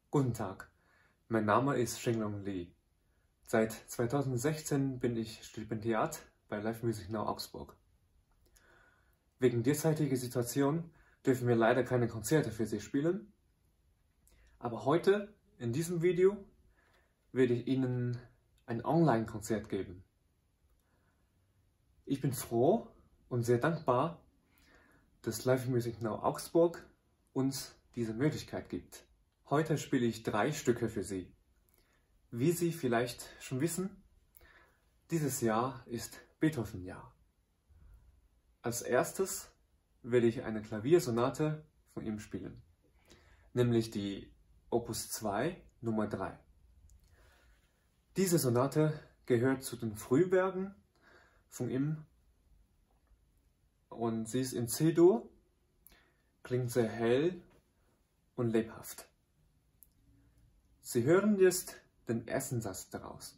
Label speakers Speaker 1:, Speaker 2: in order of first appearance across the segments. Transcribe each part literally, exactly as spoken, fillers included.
Speaker 1: Guten Tag, mein Name ist Shenglong Li. Seit zweitausendsechzehn bin ich Stipendiat bei Live Music Now Augsburg. Wegen derzeitiger Situation dürfen wir leider keine Konzerte für Sie spielen, aber heute, in diesem Video, werde ich Ihnen ein Online-Konzert geben. Ich bin froh und sehr dankbar, dass Live Music Now Augsburg uns diese Möglichkeit gibt. Heute spiele ich drei Stücke für Sie. Wie Sie vielleicht schon wissen, dieses Jahr ist Beethoven-Jahr. Als erstes werde ich eine Klaviersonate von ihm spielen, nämlich die Opus zwei Nummer drei. Diese Sonate gehört zu den Frühwerken von ihm und sie ist in C-Dur, klingt sehr hell und lebhaft. Sie hören jetzt den ersten Satz daraus.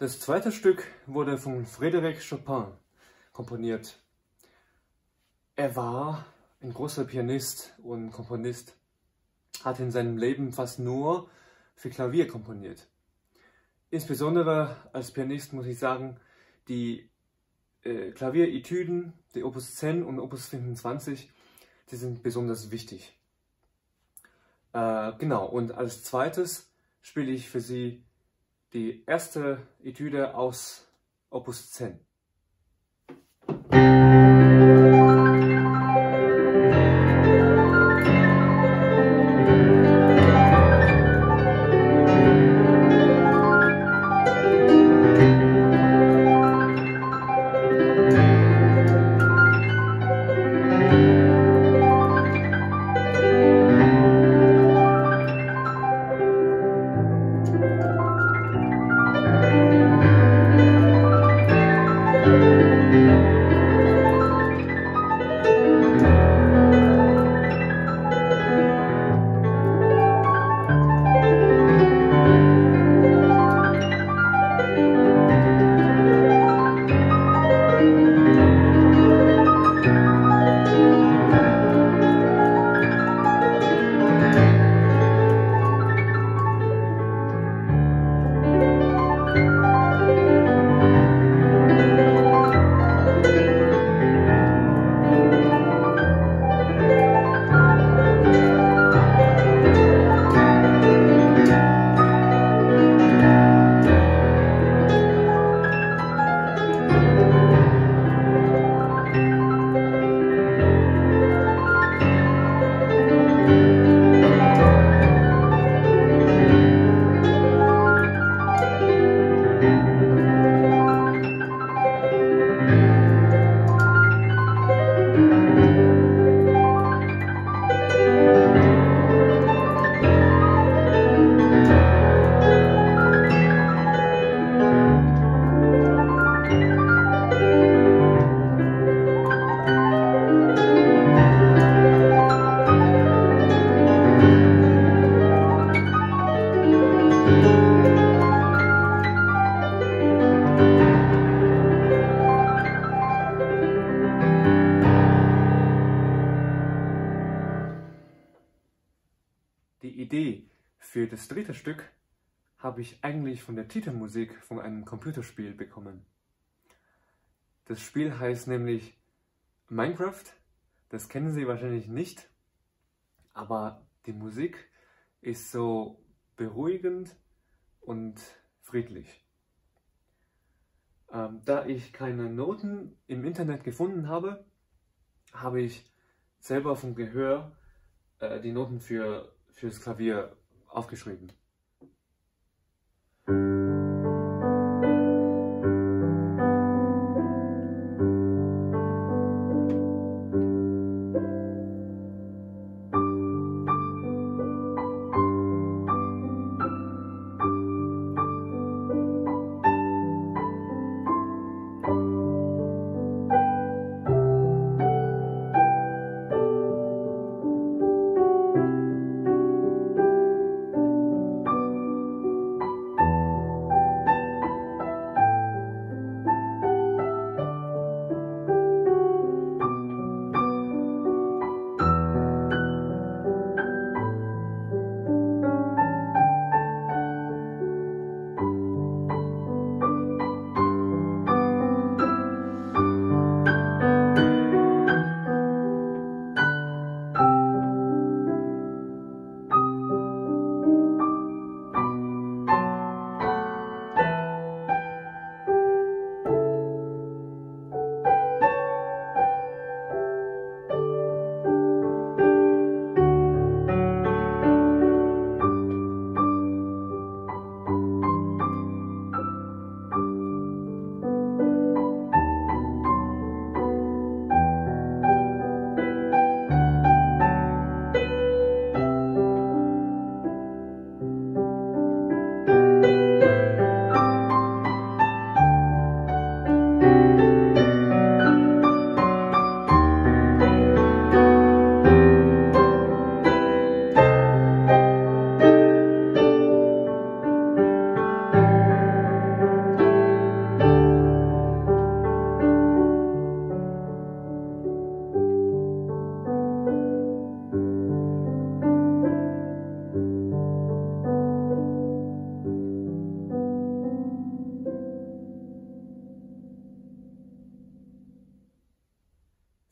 Speaker 1: Das zweite Stück wurde von Frédéric Chopin komponiert. Er war ein großer Pianist und Komponist, hat in seinem Leben fast nur für Klavier komponiert. Insbesondere als Pianist muss ich sagen, die äh, Klavieretüden, die Opus zehn und Opus fünfundzwanzig, die sind besonders wichtig. Äh, genau, und als zweites spiele ich für Sie die erste Etüde aus Opus zehn. Die Idee für das dritte Stück habe ich eigentlich von der Titelmusik von einem Computerspiel bekommen. Das Spiel heißt nämlich Minecraft. Das kennen Sie wahrscheinlich nicht, aber die Musik ist so beruhigend und friedlich. Ähm, da ich keine Noten im Internet gefunden habe, habe ich selber vom Gehör äh, die Noten für fürs Klavier aufgeschrieben.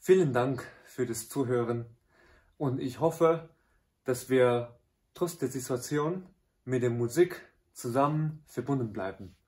Speaker 1: Vielen Dank für das Zuhören und ich hoffe, dass wir trotz der Situation mit der Musik zusammen verbunden bleiben.